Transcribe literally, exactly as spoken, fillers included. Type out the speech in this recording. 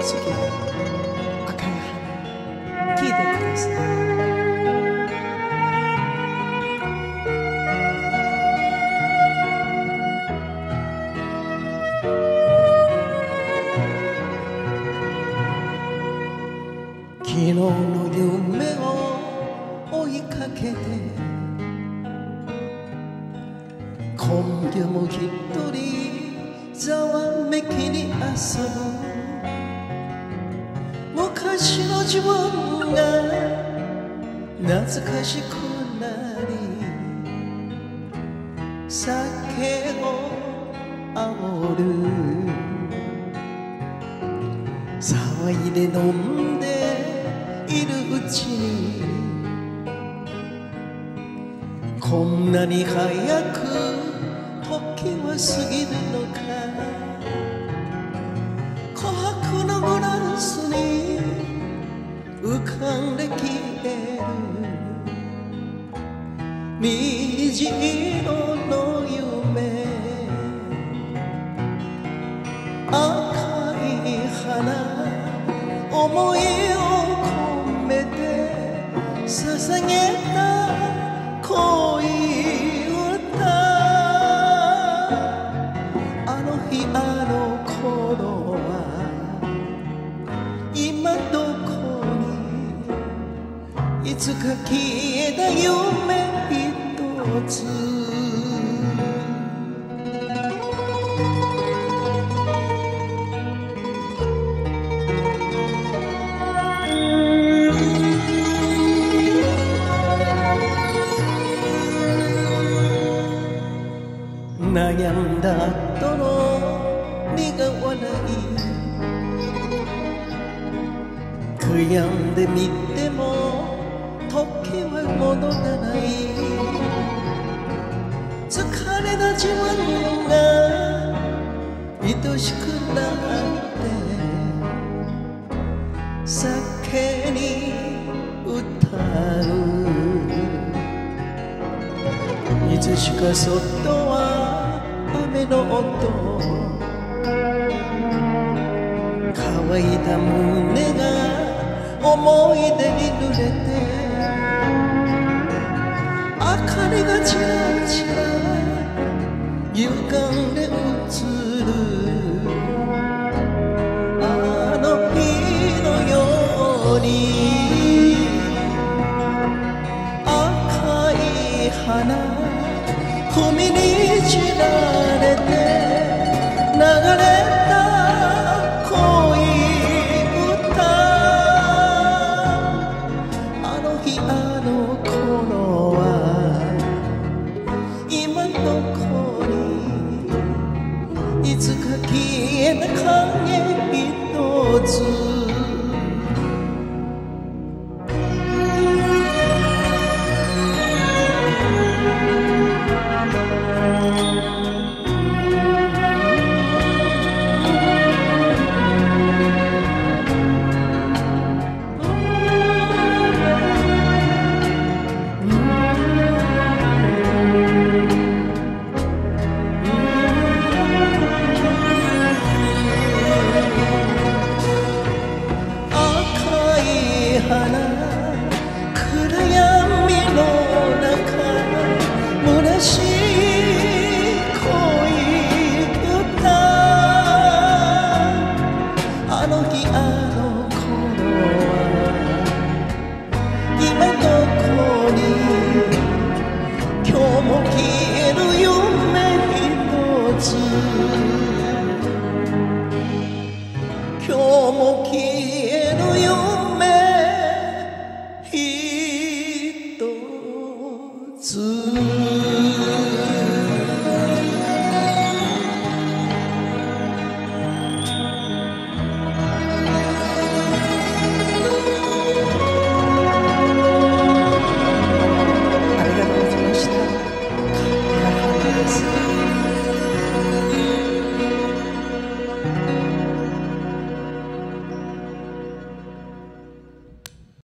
次は赤い花、聞いてください。昨日の夢を追いかけて今夜も一人ざわめきに遊ぶ昔の自分が懐かしくなり酒を煽る騒いで飲んでいるうちにこんなに早く時は過ぎるのか琥珀のグラスに浮かんで消える虹色の夢赤い花思いを込めて捧げた恋歌あの日あの頃は今どこにいつか消えた夢一つ悩んだ後の苦笑い悔やんでみても時は戻らない疲れた自分が愛しくなって酒に歌ういつしかそっとは雨の音乾いた胸が思い出に濡れて明かりがちらちら歪んで映るあの日のように赤い花踏みにじられて流れた恋歌あの日あの頃は今どこにいつか消えた影一つ